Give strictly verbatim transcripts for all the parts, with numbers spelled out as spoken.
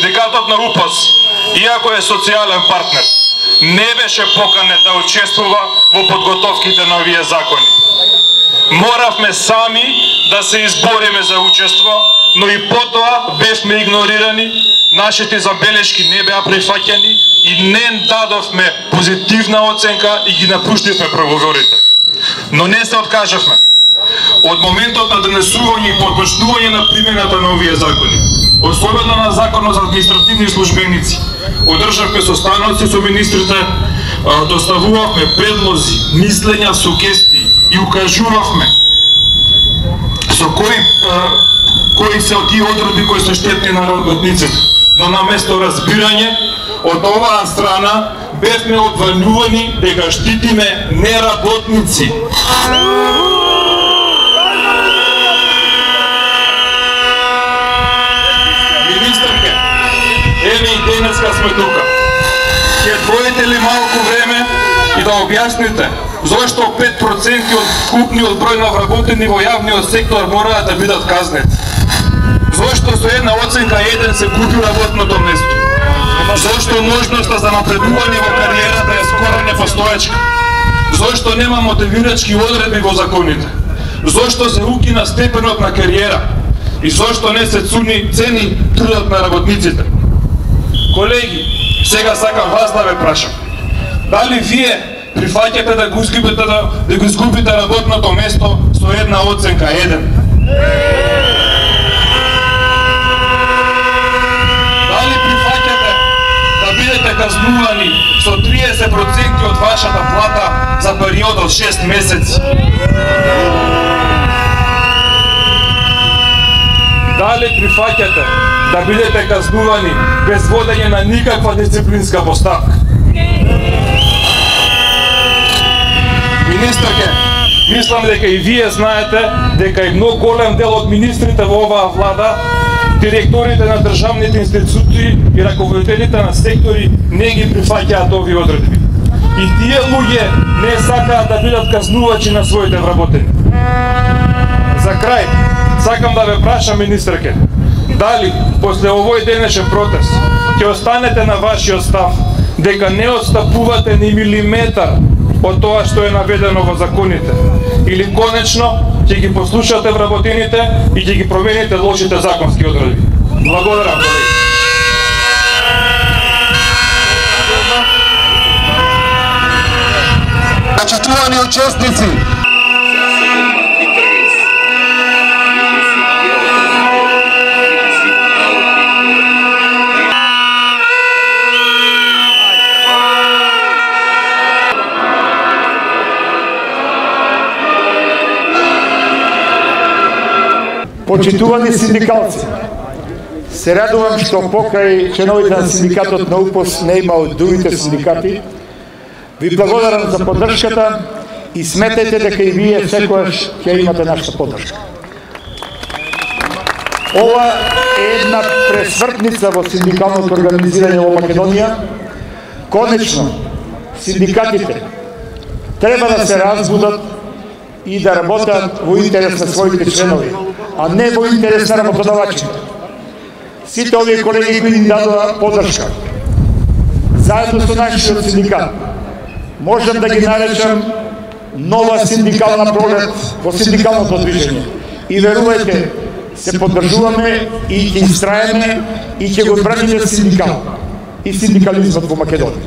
Синдикатот на УПОС, иако е социјален партнер, не беше поканет да учествува во подготовките на овие закони. Моравме сами да се избориме за учество, но и потоа бевме игнорирани, нашите забелешки не беа прифаќани и не дадовме позитивна оценка и ги напуштивме преговорите. Но не се откажавме. Од моментот на донесување и потпочнување на примената на овие закони, особено на Законот за административни службеници, одржавме состаноци со министрите, доставувавме предлози, мислења, сугестии и укажувавме со кои кои се од тие одредби кои се штетни на работниците. Но наместо разбирање, од оваа страна бевме одванувани дека штитиме неработници. Министерке, еве и денеска сме тука. Ќе двоите ли малку време и да објасните зашто пет проценти од купниот број на вработени во јавниот сектор мораат да бидат казнети? Зошто со една оценка еден се купи работното место? Зошто можноста за напредување во кариерата е скоро непостоечка? Зошто нема мотивирачки одредби во законите? Зошто се укина степенот на кариера? И зошто не се цуни цени трудот на работниците? Колеги, сега сакам вас да ве прашам. Дали вие прифаќате да го изгубите да, да го изгубите работното место со една оценка еден? Казнувани со триесет проценти од вашата плата за период од шест месеци? Дали прифаќате да бидете казнувани без водење на никаква дисциплинска поставка? Министерке, мислам дека и вие знаете дека и многу голем дел од министрите во оваа влада, директорите на државните институции и раководителите на сектори не ги прифаќаат овие одредби. И тие луѓе не сакаат да бидат казнувачи на своите вработени. За крај, сакам да ве прашам, министерке, дали после овој денешен протест ќе останете на вашиот став дека не отстапувате ни милиметар од тоа што е наведено во законите, или конечно ќе ги послушате вработените и ќе ги промените лошите законски одредби? Благодарам, колеги. Почитувани учесници, почитувани синдикалци, се радувам што покрај членовите на синдикатот на УПОС не има од другите синдикати. Ви благодарам за поддршката и сметајте дека и вие секојаш ќе имате нашата поддршка. Ова е една пресвртница во синдикалното организирање во Македонија. Конечно, синдикатите треба да се разбудат и да работат во интерес на своите членови, а не во интерес на работодавачите. Сите овие колеги кои ни дадоа поддршка, заедно со нашиот синдикат, можам да ги наречам нова синдикална пролет во синдикалното движење. И верувајте, се поддржуваме и ќе истраеме и ќе го браниме синдикал и синдикализмот во Македонија.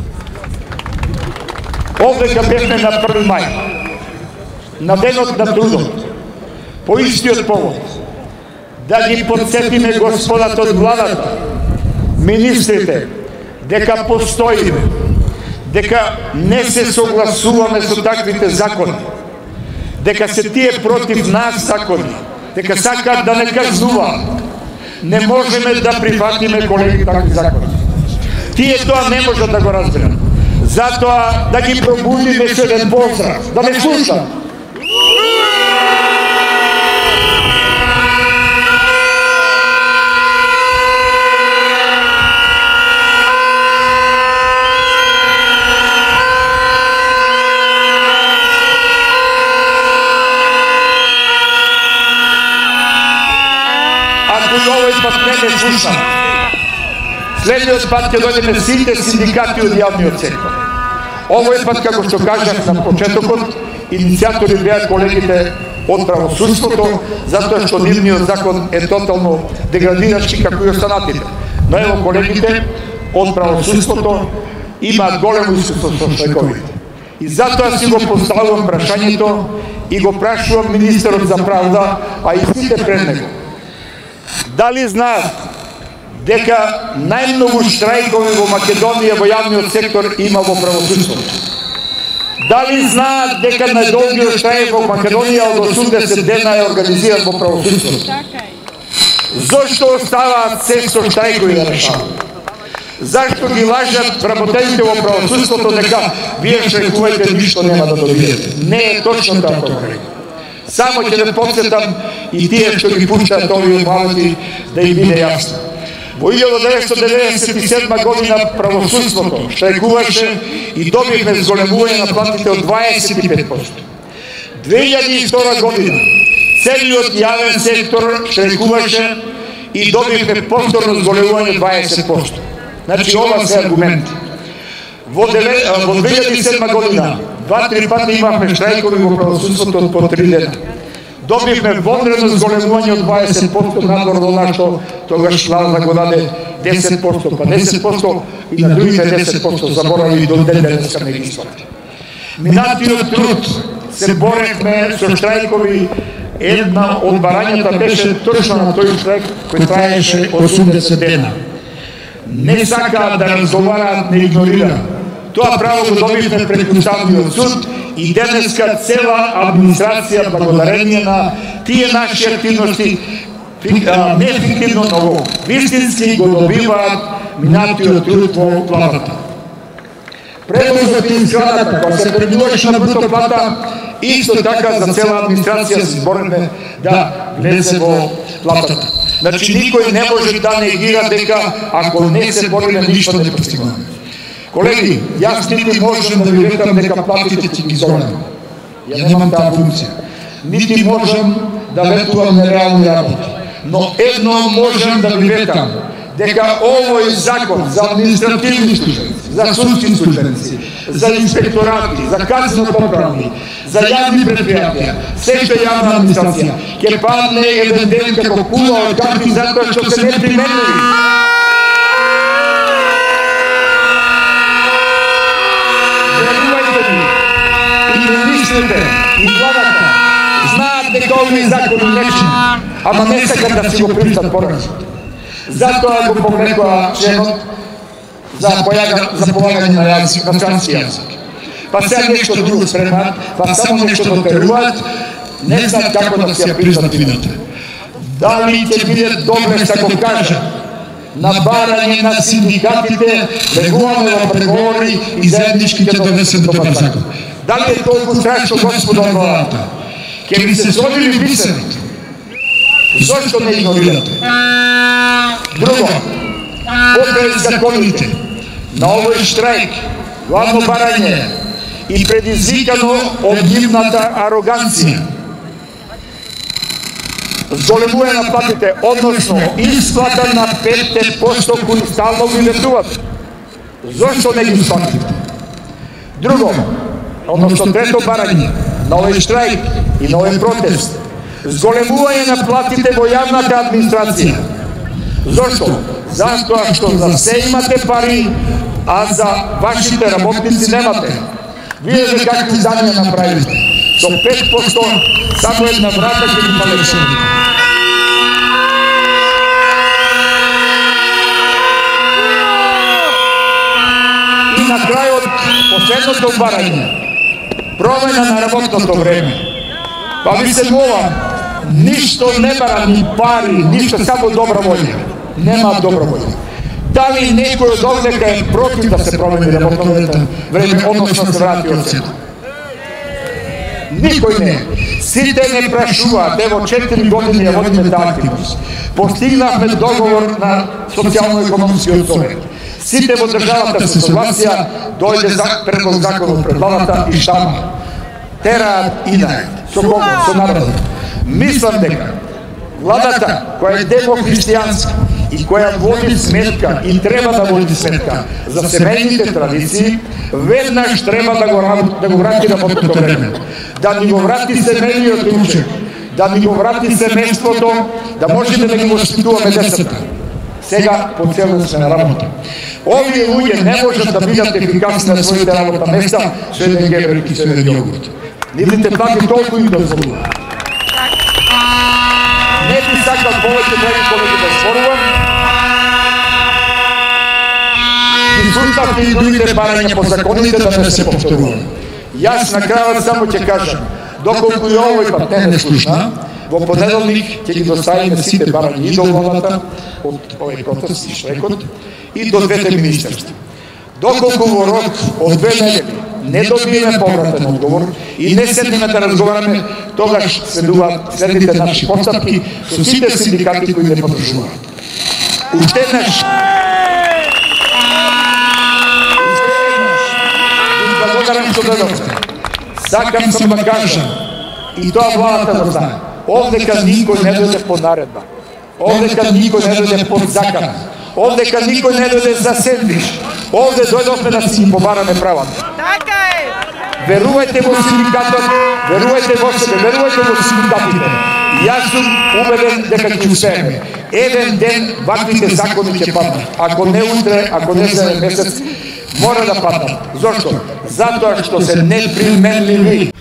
Овдека бевме на први мај, на денот на трудот, по истиот повод, да ги подсетиме господата од владата, министрите, дека постоиме, дека не се согласуваме со таквите закони, дека се тие против нас закони, дека сакаат да не казнуваат. Не можеме да прифатиме, колеги, такви закони. Тие тоа не можат да го разберат. Затоа да ги пробудиме со еден поздрав, да не слушат. Ако и овој пат не ме слушат, Следниот пат ќе дојдеме сите синдикати од јавниот сектор. Овој пат, како што кажав на почетокот, иницијатори беа колегите од правосудството, затоа што нивниот закон е тотално деградиращи како и останатите. Но ево колегите од правосудството имаат големо искуство со штрајковите. И затоа си го поставувам прашањето и го прашувам министерот за правда, а и сите пред него. Дали знаат дека најмногу штрајкови во Македонија во јавниот сектор има во правосудството? Дали знаат дека најдолгиот штрајк во Македонија од осумдесет дена е организиран во правосудството? Зошто оставаат се со штрајкови да решаваат? Зашто ги лажат работелите во правосудството дека вие штрајкувате ништо нема да добиете? Не е точно така. Само ќе ве потсетам и тие што ги пуштаат овие памети да им биде јасно. Во илјада деветстотини деветдесет и седма година правосудството штрајкуваше и добивме зголемување на платите од дваесет и пет проценти. две илјади и втора година целиот јавен сектор штрајкуваше и добивме повторно зголемување дваесет проценти. Значи, ова се аргументи. Во две илјади и седма година два-три пати имавме штрајкови во правосудството од по три дена. Добивме вонредно зголемување од дваесет проценти надвор во нашто тогаш влада го даде десет проценти, па десет проценти и на другите десет проценти заборави до ден денеска не ги исплати. Минатиот труд се боревме со штрајкови. Една од барањата беше точно на тој штрајк кој траеше осумдесет дена. Не сакаат да разговараат, не игнорираат. Тоа право го добивме пред Уставниот суд и денеска цела администрација, благодарение на тие наши активности, не фиктивно, но вистински го добиваат минатиот труд во платата. Предлогот и изградата, кога се преминуваше на бруто плата, исто така за цела администрација се зборевме да влезе во платата. Значи, никој не може да негира дека ако не се бориме, ништо не постигнаме. Колеги, јас нити можам да ви ветам дека платите ќе ги зголемам. Ја немам таа функција. Нити можам да ветувам нереални работи. Но едно можам да ви ветам, дека овој закон за административни службеници, за судски службеници, за инспекторати, за казнено-поправни, за јавни предпријатија, се што е јавна администрација, ќе падне еден ден како кула од карти затоа што се неприменливи. Верувајте ми, и министрите, и владата знаат дека овие закони нечни, ама не сакат да си го признат порано. Затоа го повлекоа членот за полагање на јазик, на странски јазик. Па сега нешто друго спремаат, па само нешто дотеруваат, не знаат како да се ја признат вината. Дали ќе биде добре, ако кажа, на барање на синдикатите, регуламе во преговори и заеднички ќе донесем добар закон. Дали е толку страшно, господа од владата? Ќе ви се сложили бисерите? Зошто не игнорирате? Друго, покрај законите на овој штрајк, главно барање и предизвикано од нивната ароганција, зголемување на платите, односно исплата на пет проценти кои стално ги ветуват. Зошто не ги исплатите? Друго, односно трето барање на овој штрајк и на овој протест, зголемување на платите во јавната администрација. Зошто? Затоа што за се имате пари, а за вашите работници немате. Вие за какви издания направите? Со пет проценти само една врата ќе ги палеше. И на крајот, последното барање, промена на работното време. Па ви се молам, ништо не барам, ни пари, ништо, само добра волја. Нема добра волја. Дали некој од овдека е против да се промени работното време, односно се врати од седа? Никој не. Сите не прашуваат, ево четири години ја водиме таа активност. Постигнавме договор на социјално-економскиот совет. Сите во државата се согласија, дојде предлог законот пред владата и штама. Тераат и најат. Со кого? Со народот. Мислам дека владата, која е демохристијанска и која води сметка и треба да води сметка за семејните традиции, веднаш треба да го, да го врати на мотното време. Да ни го врати семејниот учек, да ни го врати семејството, да можеме да ги воспитуваме децата. Сега по цело сме на работа. Овие луѓе не можат да бидат ефикасни на своите работа места со еден гебер и со еден јогурт. Нивните плати толку им дозволува. Не би сакал повеќе, драги колеги, да зборувам. Ги слушавте и другите барања по законите да не се повторувам. Јас на крајот само ќе кажам, доколку и овој пат не не слушна, во понеделник ќе ги доставиме сите барања и до владата од овој протест и штрекот и до двете министерства. Доколку во рок од две недели не добиеме повратен одговор и не седнеме да разговараме, тогаш следуваат следните наши постапки со сите синдикати кои не подржуваат. Уште еднаш, благодарам што додовте. Сакам само да кажам, и тоа владата да знае, овдека никој не дојде по наредба, овдека никој не дојде под закан, овдека никој не дојде за сендвич, овде дојдовме да си ги побараме правата. Верувајте во синдикатот, верувајте во себе, верувајте во синдикатите. Јас сум убеден дека ќе успееме. Еден ден ваквите закони ќе паднат. Ако не утре, ако не за месец, мора да паднат. Зошто? Затоа што се неприменливи.